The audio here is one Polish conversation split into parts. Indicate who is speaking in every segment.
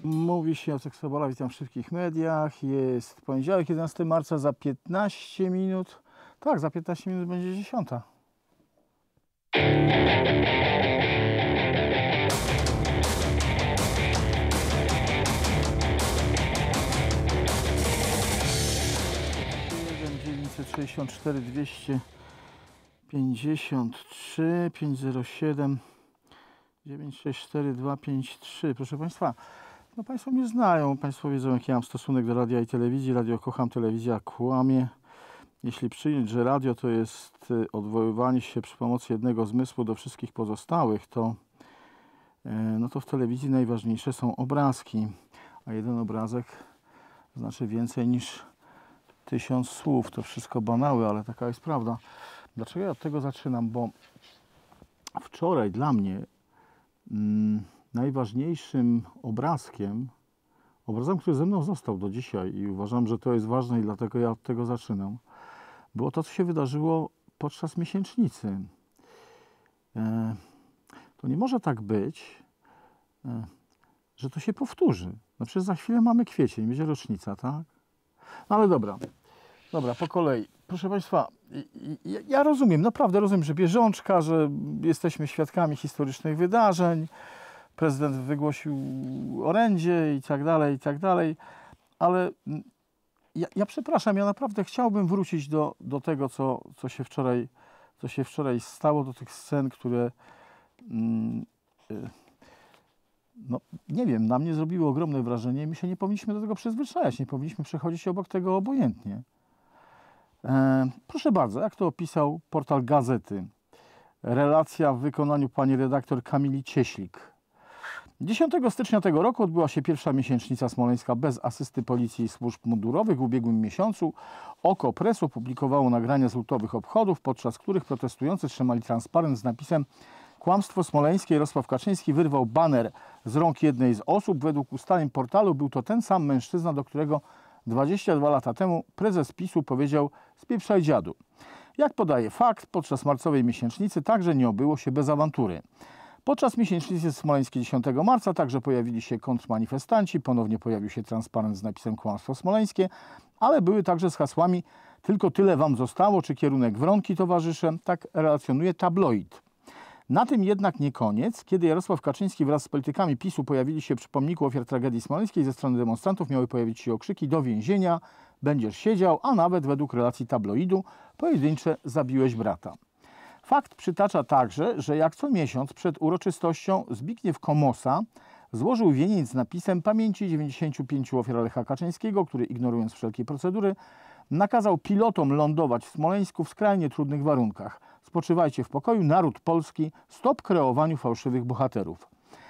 Speaker 1: Mówi się Jacek Sobola, witam w wszystkich mediach. Jest poniedziałek, 11 marca, za 15 minut. Tak, za 15 minut będzie 10. Jeden 964 253 507 964 253. Proszę Państwa, no Państwo mnie znają, Państwo wiedzą, jaki ja mam stosunek do radia i telewizji. Radio kocham, telewizja kłamie. Jeśli przyjąć, że radio to jest odwoływanie się przy pomocy jednego zmysłu do wszystkich pozostałych, to, no to w telewizji najważniejsze są obrazki, a jeden obrazek znaczy więcej niż 1000 słów. To wszystko banały, ale taka jest prawda. Dlaczego ja od tego zaczynam? Bo wczoraj dla mnie najważniejszym obrazem, który ze mną został do dzisiaj i uważam, że to jest ważne i dlatego ja od tego zaczynam, było to, co się wydarzyło podczas miesięcznicy. To nie może tak być, że to się powtórzy. No przecież za chwilę mamy kwiecień, będzie rocznica, tak? No ale dobra, po kolei. Proszę Państwa, ja rozumiem, naprawdę rozumiem, że bieżączka, że jesteśmy świadkami historycznych wydarzeń, prezydent wygłosił orędzie i tak dalej, ale ja przepraszam, ja naprawdę chciałbym wrócić do tego, co się wczoraj stało, do tych scen, które, no nie wiem, na mnie zrobiły ogromne wrażenie i my się nie powinniśmy do tego przyzwyczajać, nie powinniśmy przechodzić obok tego obojętnie. Proszę bardzo, jak to opisał portal Gazety. Relacja w wykonaniu pani redaktor Kamili Cieślik. 10 stycznia tego roku odbyła się pierwsza miesięcznica smoleńska bez asysty policji i służb mundurowych. W ubiegłym miesiącu Oko Press opublikowało nagrania z lutowych obchodów, podczas których protestujący trzymali transparent z napisem „Kłamstwo smoleńskie”. Jarosław Kaczyński wyrwał baner z rąk jednej z osób. Według ustaleń portalu był to ten sam mężczyzna, do którego 22 lata temu prezes PiS-u powiedział: „Spieprzaj dziadu”. Jak podaje fakt, podczas marcowej miesięcznicy także nie obyło się bez awantury. Podczas miesięcznicy smoleńskiej 10 marca także pojawili się kontrmanifestanci, ponownie pojawił się transparent z napisem „Kłamstwo smoleńskie”, ale były także z hasłami „Tylko tyle wam zostało” czy „Kierunek Wronki, towarzysze”, tak relacjonuje tabloid. Na tym jednak nie koniec. Kiedy Jarosław Kaczyński wraz z politykami PiS-u pojawili się przy pomniku ofiar tragedii smoleńskiej, ze strony demonstrantów miały pojawić się okrzyki „Do więzienia, będziesz siedział”, a nawet według relacji tabloidu pojedyncze „Zabiłeś brata”. Fakt przytacza także, że jak co miesiąc przed uroczystością Zbigniew Komosa złożył wieniec z napisem „Pamięci 95 ofiar Lecha Kaczyńskiego”, który, ignorując wszelkie procedury, nakazał pilotom lądować w Smoleńsku w skrajnie trudnych warunkach. „Spoczywajcie w pokoju, naród polski, stop kreowaniu fałszywych bohaterów”.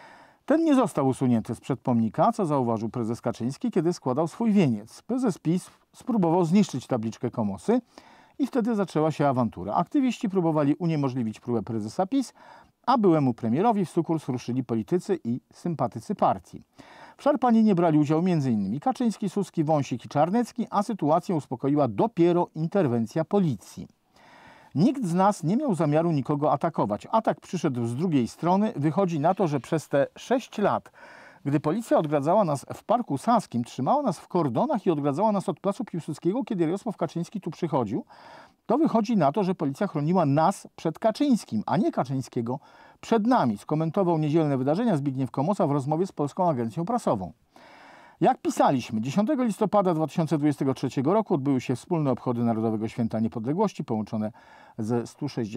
Speaker 1: Ten nie został usunięty sprzed pomnika, co zauważył prezes Kaczyński, kiedy składał swój wieniec. Prezes PiS spróbował zniszczyć tabliczkę Komosy i wtedy zaczęła się awantura. Aktywiści próbowali uniemożliwić próbę prezesa PiS, a byłemu premierowi w sukurs ruszyli politycy i sympatycy partii. W szarpaninie brali udział m.in. Kaczyński, Suski, Wąsik i Czarnecki, a sytuację uspokoiła dopiero interwencja policji. Nikt z nas nie miał zamiaru nikogo atakować. Atak przyszedł z drugiej strony. Wychodzi na to, że przez te 6 lat, gdy policja odgradzała nas w Parku Saskim, trzymała nas w kordonach i odgradzała nas od Placu Piłsudskiego, kiedy Jarosław Kaczyński tu przychodził, to wychodzi na to, że policja chroniła nas przed Kaczyńskim, a nie Kaczyńskiego przed nami. Skomentował niedzielne wydarzenia Zbigniew Komosa w rozmowie z Polską Agencją Prasową. Jak pisaliśmy, 10 listopada 2023 roku odbyły się wspólne obchody Narodowego Święta Niepodległości, połączone ze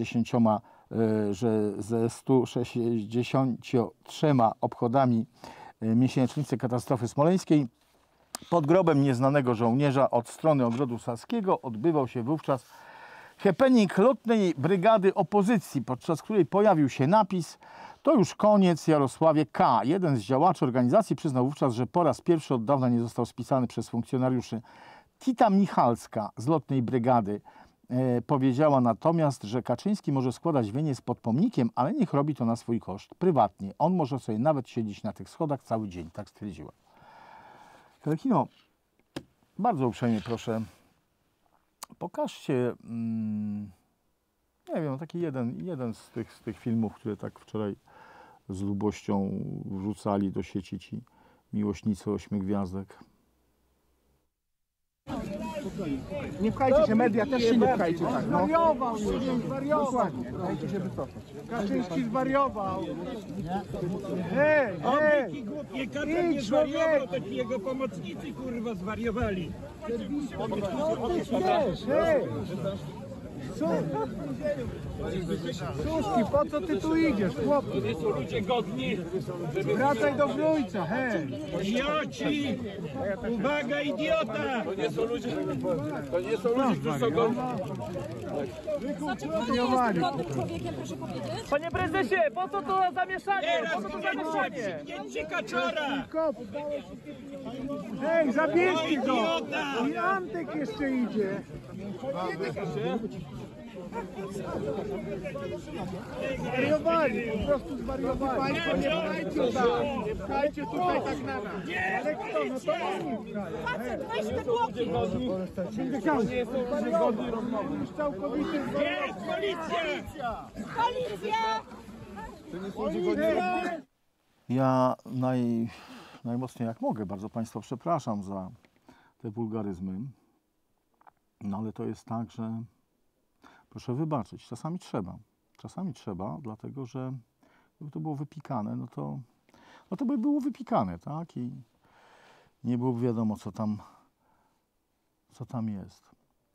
Speaker 1: 163 obchodami miesięcznicy katastrofy smoleńskiej. Pod grobem nieznanego żołnierza od strony Ogrodu Saskiego odbywał się wówczas happening lotnej brygady opozycji, podczas której pojawił się napis „To już koniec, Jarosławie K”. Jeden z działaczy organizacji przyznał wówczas, że po raz pierwszy od dawna nie został spisany przez funkcjonariuszy. Tita Michalska z lotnej brygady powiedziała natomiast, że Kaczyński może składać wieniec pod pomnikiem, ale niech robi to na swój koszt, prywatnie. On może sobie nawet siedzieć na tych schodach cały dzień, tak stwierdziła. Telekino, bardzo uprzejmie proszę, pokażcie, nie wiem, taki jeden z tych filmów, które tak wczoraj z lubością wrzucali do sieci ci miłośnicy 8 gwiazdek.
Speaker 2: Nie pchajcie się, media też się nie pchajcie tak, no. Zwariował, dokładnie, dajcie się wycofać. Kaczyński zwariował. Hej, hej!
Speaker 3: Głupie, Kaczor nie zwariował, to ci jego pomocnicy kurwa zwariowali.
Speaker 2: No ty śmiesz, hej! Suski, po co ty tu idziesz, chłopie?
Speaker 3: To są ludzie godni.
Speaker 2: Wracaj do wnujca, hej!
Speaker 3: Idioci! Uwaga, idiota! To nie są ludzie, którzy są godni.
Speaker 4: Znaczy, kto jest godnym człowiekiem, proszę powiedzieć?
Speaker 5: Panie prezesie, po co to zamieszanie? Po
Speaker 3: Teraz
Speaker 5: co to
Speaker 3: pchnięcie,
Speaker 5: zamieszanie?
Speaker 3: pchnięcie Kaczora!
Speaker 2: Hej, zabierzcie go!
Speaker 3: Idiota!
Speaker 2: I Antek jeszcze idzie. Zwariowali, po prostu zwariowali. Nie pchajcie tam, nie pchajcie tutaj tak na nas. Ale kto, no to oni pchają.
Speaker 4: Facet, weź te bloki!
Speaker 2: Już całkowicie
Speaker 3: Jest policja!
Speaker 4: Policja!
Speaker 1: Ja najmocniej jak mogę, bardzo Państwa przepraszam za te wulgaryzmy. No ale to jest tak, że proszę wybaczyć, czasami trzeba. Czasami trzeba, dlatego że gdyby to było wypikane, no to by było wypikane, tak? I nie byłoby wiadomo, co tam jest.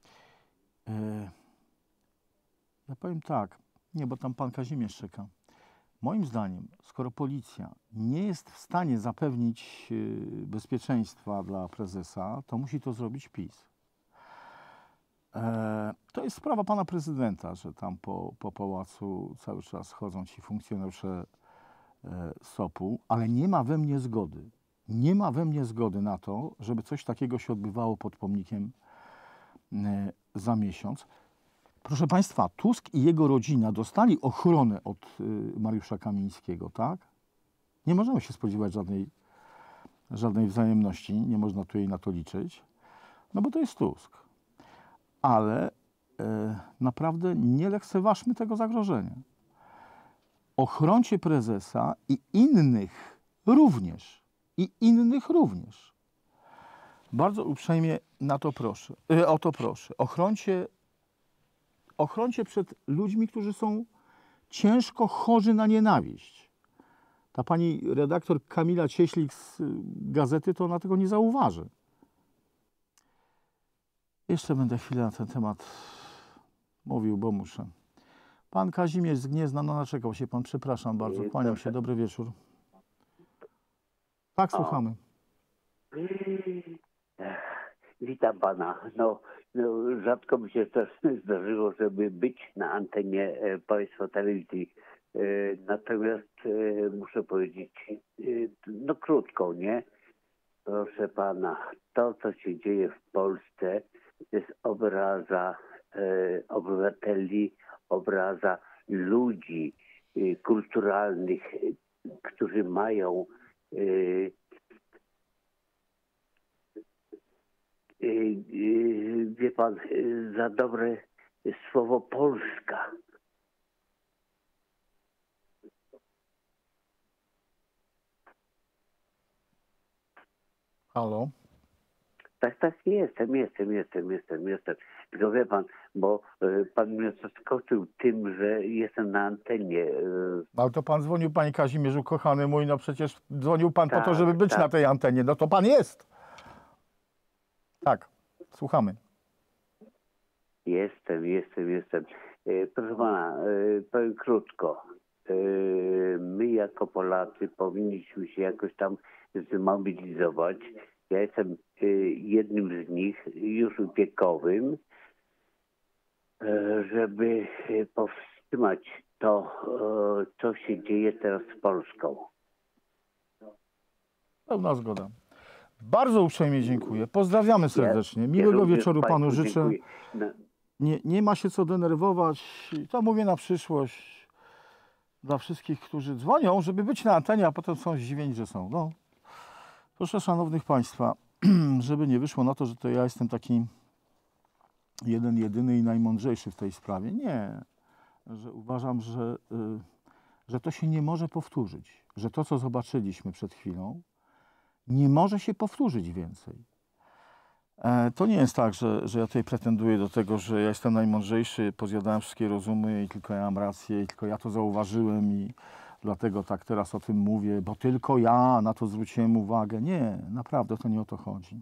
Speaker 1: Ja powiem tak, nie, bo tam pan Kazimierz czeka. Moim zdaniem, skoro policja nie jest w stanie zapewnić bezpieczeństwa dla prezesa, to musi to zrobić PiS. To jest sprawa pana prezydenta, że tam po pałacu cały czas chodzą ci funkcjonariusze SOP-u, ale nie ma we mnie zgody. Nie ma we mnie zgody na to, żeby coś takiego się odbywało pod pomnikiem za miesiąc. Proszę Państwa, Tusk i jego rodzina dostali ochronę od Mariusza Kamińskiego, tak? Nie możemy się spodziewać żadnej wzajemności, nie można tu jej na to liczyć, no bo to jest Tusk. Ale naprawdę nie lekceważmy tego zagrożenia. Ochrońcie prezesa i innych również. Bardzo uprzejmie o to proszę. Ochrońcie przed ludźmi, którzy są ciężko chorzy na nienawiść. Ta pani redaktor Kamila Cieślik z gazety, to ona tego nie zauważy. Jeszcze będę chwilę na ten temat mówił, bo muszę. Pan Kazimierz z Gniezna, no naczekał się pan, przepraszam bardzo, kłaniam się, dobry wieczór. Tak, słuchamy.
Speaker 6: Witam pana. No, rzadko mi się też zdarzyło, żeby być na antenie państwa telewizji. Natomiast muszę powiedzieć, no krótko, nie? Proszę pana, to co się dzieje w Polsce jest obraza obywateli, obraza ludzi kulturalnych, którzy mają wie pan, za dobre słowo Polska.
Speaker 1: Halo?
Speaker 6: Tak, jestem. Tylko wie pan, bo pan mnie zaskoczył tym, że jestem na antenie.
Speaker 1: Ale to pan dzwonił, panie Kazimierzu, kochany mój, no przecież dzwonił pan po to,
Speaker 6: Tak,
Speaker 1: żeby być
Speaker 6: tak.
Speaker 1: na tej antenie. No to pan jest. Tak, słuchamy.
Speaker 6: Jestem. Proszę pana, powiem krótko. My jako Polacy powinniśmy się jakoś tam zmobilizować. Ja jestem jednym z nich, już wiekowym, żeby powstrzymać to, co się dzieje teraz z Polską.
Speaker 1: Pełna zgoda. Bardzo uprzejmie dziękuję. Pozdrawiamy serdecznie. Miłego
Speaker 6: również
Speaker 1: wieczoru panu
Speaker 6: państwu
Speaker 1: życzę.
Speaker 6: dziękuję.
Speaker 1: Nie ma się co denerwować. To mówię na przyszłość dla wszystkich, którzy dzwonią, żeby być na antenie, a potem są zdziwieni, że są. No. Proszę szanownych państwa, żeby nie wyszło na to, że to ja jestem taki jedyny i najmądrzejszy w tej sprawie. Nie. Że uważam, że to się nie może powtórzyć. Że to, co zobaczyliśmy przed chwilą, Nie może się powtórzyć więcej. To nie jest tak, że ja tutaj pretenduję do tego, że ja jestem najmądrzejszy, pozjadałem wszystkie rozumy i tylko ja mam rację i tylko ja to zauważyłem i dlatego tak teraz o tym mówię, bo tylko ja na to zwróciłem uwagę. Nie, naprawdę to nie o to chodzi.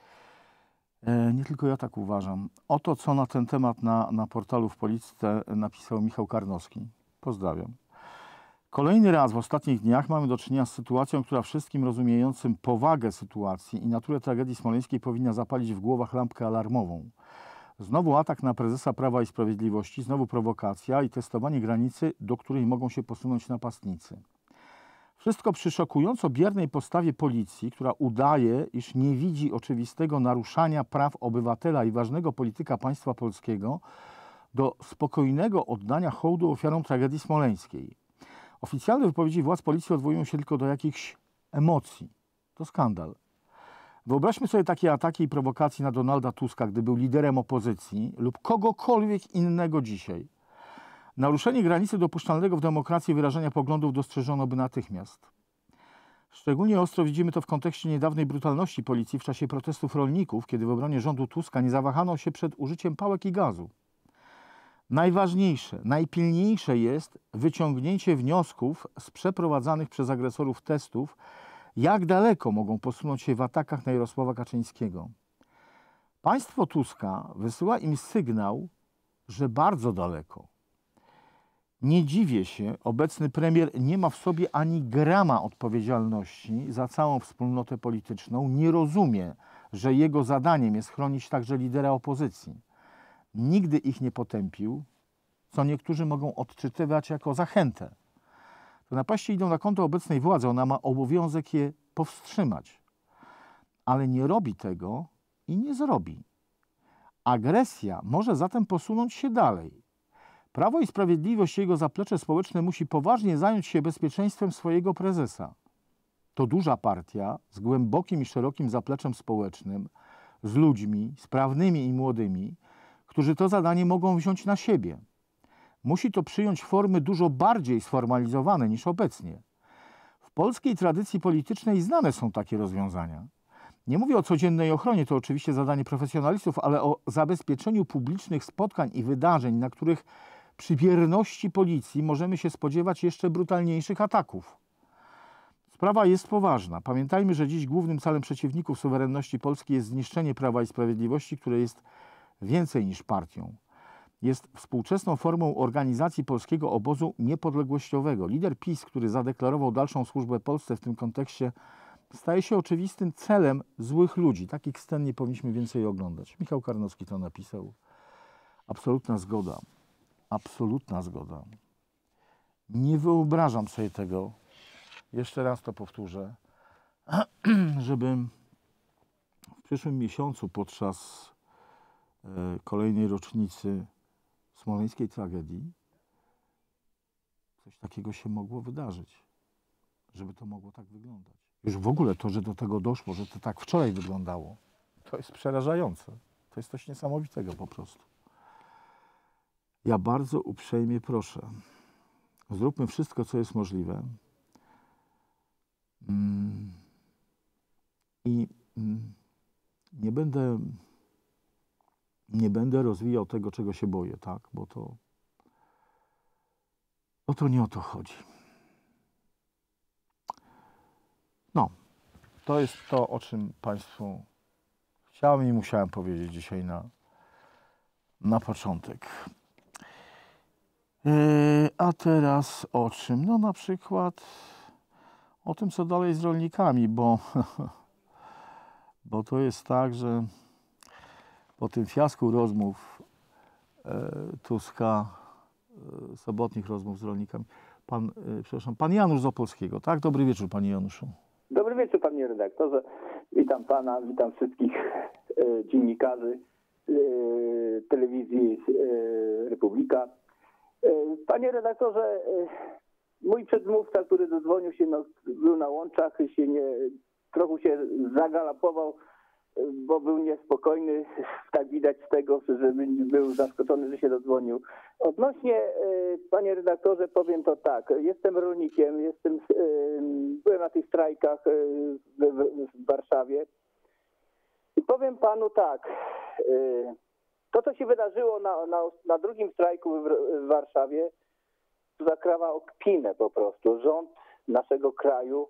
Speaker 1: Nie tylko ja tak uważam. Oto co na ten temat na portalu w Polityce napisał Michał Karnowski. Pozdrawiam. Kolejny raz w ostatnich dniach mamy do czynienia z sytuacją, która wszystkim rozumiejącym powagę sytuacji i naturę tragedii smoleńskiej powinna zapalić w głowach lampkę alarmową. Znowu atak na prezesa Prawa i Sprawiedliwości, znowu prowokacja i testowanie granicy, do której mogą się posunąć napastnicy. Wszystko przy szokująco biernej postawie policji, która udaje, iż nie widzi oczywistego naruszania praw obywatela i ważnego polityka państwa polskiego do spokojnego oddania hołdu ofiarom tragedii smoleńskiej. Oficjalne wypowiedzi władz policji odwołują się tylko do jakichś emocji. To skandal. Wyobraźmy sobie takie ataki i prowokacje na Donalda Tuska, gdy był liderem opozycji lub kogokolwiek innego dzisiaj. Naruszenie granicy dopuszczalnego w demokracji wyrażania poglądów dostrzeżono by natychmiast. Szczególnie ostro widzimy to w kontekście niedawnej brutalności policji w czasie protestów rolników, kiedy w obronie rządu Tuska nie zawahano się przed użyciem pałek i gazu. Najważniejsze, najpilniejsze jest wyciągnięcie wniosków z przeprowadzanych przez agresorów testów, jak daleko mogą posunąć się w atakach na Jarosława Kaczyńskiego. Państwo Tuska wysyła im sygnał, że bardzo daleko. Nie dziwię się, obecny premier nie ma w sobie ani grama odpowiedzialności za całą wspólnotę polityczną, nie rozumie, że jego zadaniem jest chronić także lidera opozycji. Nigdy ich nie potępił, co niektórzy mogą odczytywać jako zachętę. Te napaści idą na konto obecnej władzy, ona ma obowiązek je powstrzymać. Ale nie robi tego i nie zrobi. Agresja może zatem posunąć się dalej. Prawo i Sprawiedliwość i jego zaplecze społeczne musi poważnie zająć się bezpieczeństwem swojego prezesa. To duża partia z głębokim i szerokim zapleczem społecznym, z ludźmi sprawnymi i młodymi, którzy to zadanie mogą wziąć na siebie. Musi to przyjąć formy dużo bardziej sformalizowane niż obecnie. W polskiej tradycji politycznej znane są takie rozwiązania. Nie mówię o codziennej ochronie, to oczywiście zadanie profesjonalistów, ale o zabezpieczeniu publicznych spotkań i wydarzeń, na których przy bierności policji możemy się spodziewać jeszcze brutalniejszych ataków. Sprawa jest poważna. Pamiętajmy, że dziś głównym celem przeciwników suwerenności Polski jest zniszczenie Prawa i Sprawiedliwości, które jest więcej niż partią. Jest współczesną formą organizacji polskiego obozu niepodległościowego. Lider PiS, który zadeklarował dalszą służbę Polsce w tym kontekście, staje się oczywistym celem złych ludzi. Takich scen nie powinniśmy więcej oglądać. Michał Karnowski to napisał. Absolutna zgoda. Absolutna zgoda. Nie wyobrażam sobie tego, jeszcze raz to powtórzę, żebym w przyszłym miesiącu podczas kolejnej rocznicy smoleńskiej tragedii coś takiego się mogło wydarzyć. Żeby to mogło tak wyglądać. Już w ogóle to, że do tego doszło, że to tak wczoraj wyglądało, to jest przerażające. To jest coś niesamowitego po prostu. Ja bardzo uprzejmie proszę, zróbmy wszystko, co jest możliwe i nie będę rozwijał tego, czego się boję, tak? Bo to nie o to chodzi. No, to jest to, o czym Państwu chciałem i musiałem powiedzieć dzisiaj na początek. A teraz o czym? No na przykład o tym, co dalej z rolnikami, bo to jest tak, że po tym fiasku rozmów Tuska, sobotnich rozmów z rolnikami, pan Janusz z Opolskiego, tak? Dobry wieczór, panie Januszu.
Speaker 7: Dobry wieczór, panie redaktorze. Witam pana, witam wszystkich dziennikarzy telewizji Republika. Panie redaktorze, mój przedmówca, który dodzwonił się, był na łączach, trochę się zagalapował bo był niespokojny, tak widać z tego, że był zaskoczony, że się dodzwonił. Odnośnie, panie redaktorze, powiem to tak. Jestem rolnikiem, byłem na tych strajkach w Warszawie i powiem panu tak. To, co się wydarzyło na drugim strajku w Warszawie, to zakrawa o kpinę po prostu. Rząd naszego kraju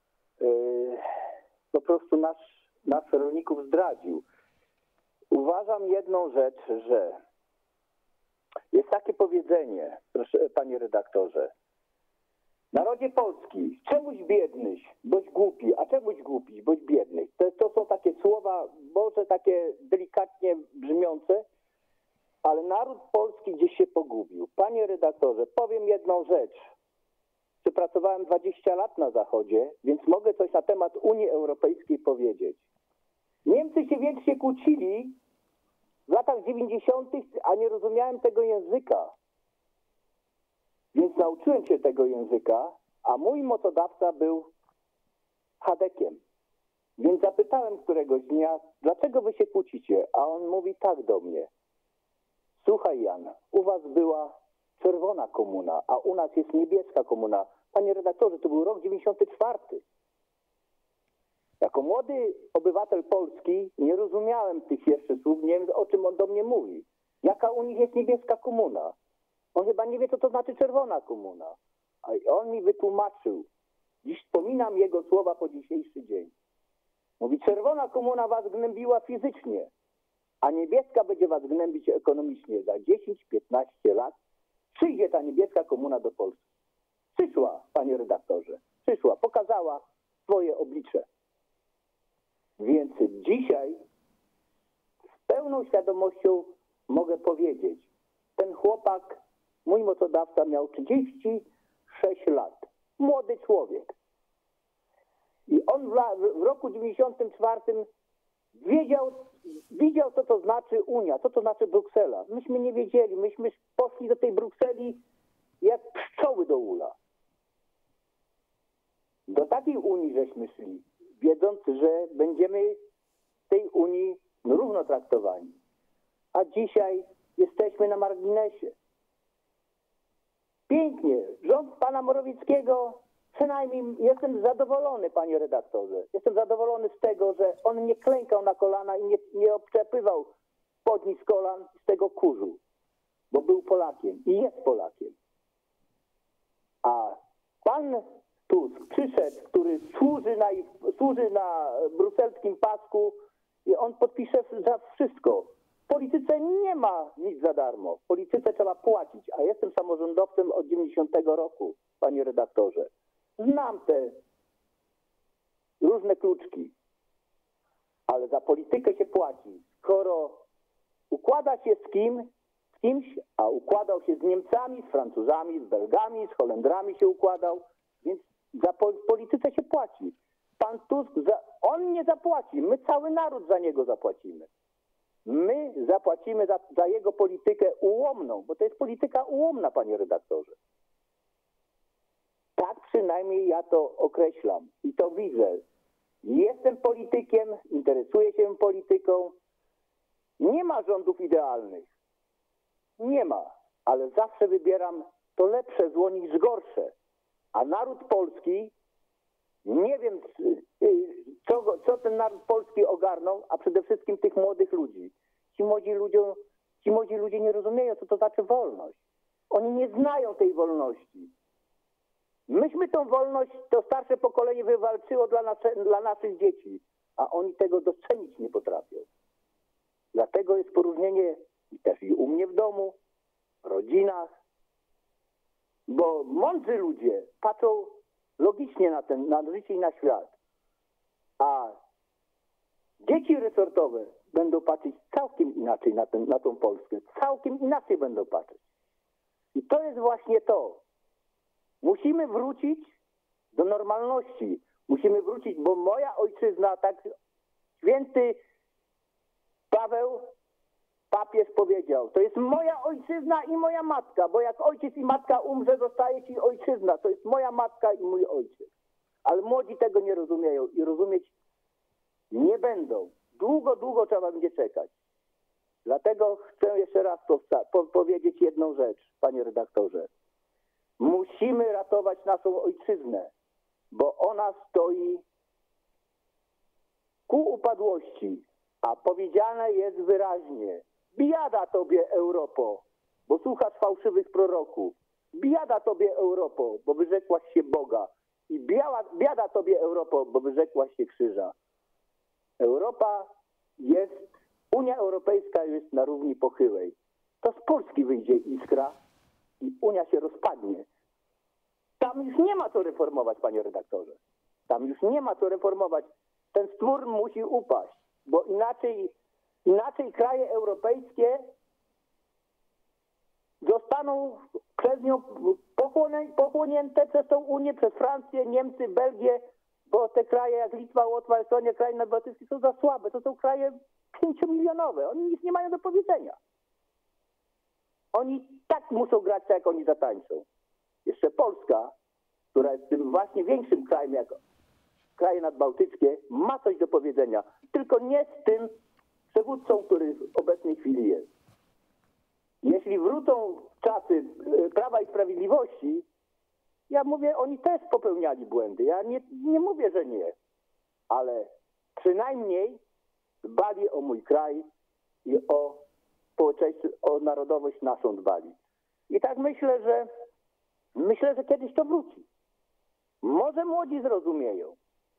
Speaker 7: po prostu nas rolników zdradził. Uważam jedną rzecz, że jest takie powiedzenie, proszę, panie redaktorze, narodzie polski, czemuś biednyś, boś głupi, a czemuś głupi, boś biedny. To są takie słowa, może takie delikatnie brzmiące, ale naród polski gdzieś się pogubił. Panie redaktorze, powiem jedną rzecz. Przepracowałem 20 lat na Zachodzie, więc mogę coś na temat Unii Europejskiej powiedzieć. Niemcy się wiecznie kłócili w latach 90., a nie rozumiałem tego języka. Więc nauczyłem się tego języka, a mój mocodawca był Chadekiem. Więc zapytałem któregoś dnia, dlaczego wy się kłócicie? A on mówi tak do mnie. Słuchaj Jan, u was była czerwona komuna, a u nas jest niebieska komuna. Panie redaktorze, to był rok 94. Jako młody obywatel Polski nie rozumiałem tych jeszcze słów, nie wiem, o czym on do mnie mówi. Jaka u nich jest niebieska komuna? On chyba nie wie, co to znaczy czerwona komuna. A on mi wytłumaczył. Dziś wspominam jego słowa po dzisiejszy dzień. Mówi, czerwona komuna was gnębiła fizycznie, a niebieska będzie was gnębić ekonomicznie. Za 10-15 lat przyjdzie ta niebieska komuna do Polski. Przyszła, panie redaktorze, przyszła, pokazała swoje oblicze. Więc dzisiaj z pełną świadomością mogę powiedzieć, ten chłopak, mój mocodawca miał 36 lat. Młody człowiek. I on w roku 94 widział, co to znaczy Unia, co to znaczy Bruksela. Myśmy nie wiedzieli, myśmy poszli do tej Brukseli jak pszczoły do ula. Do takiej Unii żeśmy szli, wiedząc, że będziemy w tej Unii równo traktowani. A dzisiaj jesteśmy na marginesie. Pięknie. Rząd pana Morawieckiego, przynajmniej jestem zadowolony, panie redaktorze. Jestem zadowolony z tego, że on nie klękał na kolana i nie obczepywał spodni z kolan z tego kurzu, bo był Polakiem i jest Polakiem. A pan Tusk przyszedł, który służy na brukselskim pasku i on podpisze za wszystko. W polityce nie ma nic za darmo. W polityce trzeba płacić, a jestem samorządowcem od 90 roku, panie redaktorze. Znam te różne kluczki, ale za politykę się płaci. Skoro układa się z kimś, a układał się z Niemcami, z Francuzami, z Belgami, z Holendrami się układał, więc za polityce się płaci. Pan Tusk, on nie zapłaci, my cały naród za niego zapłacimy. My zapłacimy za jego politykę ułomną, bo to jest polityka ułomna, panie redaktorze. Tak przynajmniej ja to określam i to widzę. Jestem politykiem, interesuję się polityką. Nie ma rządów idealnych. Nie ma, ale zawsze wybieram to lepsze zło niż gorsze. A naród polski, nie wiem, co ten naród polski ogarnął, a przede wszystkim tych młodych ludzi. Ci młodzi ludzie nie rozumieją, co to znaczy wolność. Oni nie znają tej wolności. Myśmy tą wolność, to starsze pokolenie wywalczyło dla naszych dzieci, a oni tego docenić nie potrafią. Dlatego jest poróżnienie też i u mnie w domu, w rodzinach, bo mądrzy ludzie patrzą logicznie na życie i na świat, a dzieci resortowe będą patrzeć całkiem inaczej na tą Polskę. Całkiem inaczej będą patrzeć. I to jest właśnie to. Musimy wrócić do normalności. Musimy wrócić, bo moja ojczyzna, tak święty Paweł, papież powiedział, to jest moja ojczyzna i moja matka, bo jak ojciec i matka umrze, zostaje ci ojczyzna. To jest moja matka i mój ojciec. Ale młodzi tego nie rozumieją i rozumieć nie będą. Długo, długo trzeba będzie czekać. Dlatego chcę jeszcze raz powiedzieć jedną rzecz, panie redaktorze. Musimy ratować naszą ojczyznę, bo ona stoi ku upadłości, a powiedziane jest wyraźnie: biada tobie, Europo, bo słuchasz fałszywych proroków. Biada tobie, Europo, bo wyrzekłaś się Boga. I biada tobie, Europo, bo wyrzekłaś się krzyża. Unia Europejska jest na równi pochyłej. To z Polski wyjdzie iskra i Unia się rozpadnie. Tam już nie ma co reformować, panie redaktorze. Tam już nie ma co reformować. Ten stwór musi upaść, bo inaczej kraje europejskie zostaną przez nią pochłonięte przez tą Unię, przez Francję, Niemcy, Belgię, bo te kraje jak Litwa, Łotwa, Estonia, kraje nadbałtyckie są za słabe. To są kraje 5-milionowe. Oni nic nie mają do powiedzenia. Oni tak muszą grać, jak oni zatańczą. Jeszcze Polska, która jest tym właśnie większym krajem jak kraje nadbałtyckie, ma coś do powiedzenia. Tylko nie z tym przywódcą, który w obecnej chwili jest. Jeśli wrócą czasy Prawa i Sprawiedliwości, ja mówię, oni też popełniali błędy. Ja nie mówię, że nie. Ale przynajmniej dbali o mój kraj i o społeczeństwo, o narodowość naszą dbali. I tak myślę, że kiedyś to wróci. Może młodzi zrozumieją,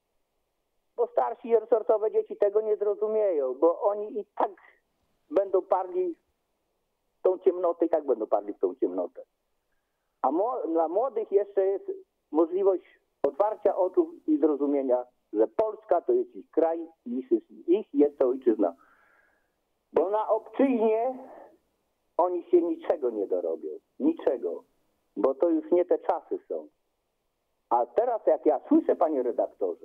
Speaker 7: bo starsi i resortowe dzieci tego nie zrozumieją, bo oni i tak będą parli w tą ciemnotę, i tak będą parli w tą ciemnotę. A dla młodych jeszcze jest możliwość otwarcia oczu i zrozumienia, że Polska to jest ich kraj, ich jest to ojczyzna. Bo na obczyźnie oni się niczego nie dorobią. Niczego. Bo to już nie te czasy są. A teraz jak ja słyszę, panie redaktorze,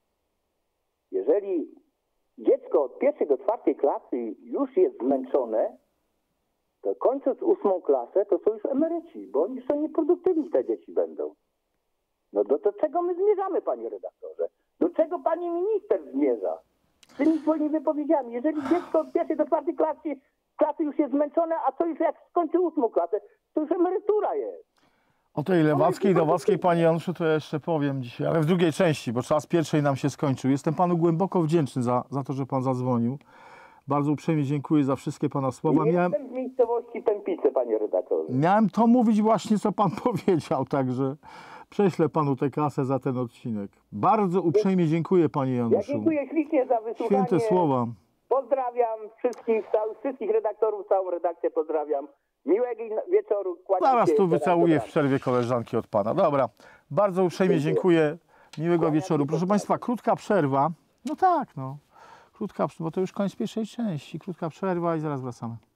Speaker 7: jeżeli dziecko od 1. do 4. klasy już jest zmęczone, to kończąc 8. klasę, to są już emeryci, bo oni są nieproduktywni, te dzieci będą. No do czego my zmierzamy, panie redaktorze? Do czego pani minister zmierza? Z tymi swoimi wypowiedziami. Jeżeli dziecko od 1. do 4. klasy już jest zmęczone, a co już jak skończy 8. klasę, to już emerytura jest.
Speaker 1: O tej lewackiej, dawackiej, panie Januszu, to ja jeszcze powiem dzisiaj, ale w drugiej części, bo czas pierwszej nam się skończył. Jestem panu głęboko wdzięczny za to, że pan zadzwonił. Bardzo uprzejmie dziękuję za wszystkie pana słowa.
Speaker 7: Jestem z miejscowości Tępice, panie redaktorze.
Speaker 1: Miałem to mówić właśnie, co pan powiedział, także prześlę panu tę kasę za ten odcinek. Bardzo uprzejmie dziękuję, panie Januszu.
Speaker 7: Ja dziękuję ślicznie za wysłuchanie.
Speaker 1: Święte słowa.
Speaker 7: Pozdrawiam wszystkich redaktorów, całą redakcję pozdrawiam. Miłego wieczoru.
Speaker 1: Zaraz tu wycałuję w przerwie koleżanki od pana. Dobra, bardzo uprzejmie dziękuję. Miłego wieczoru. Proszę państwa, krótka przerwa. No tak, no. Krótka, bo to już koniec pierwszej części. Krótka przerwa i zaraz wracamy.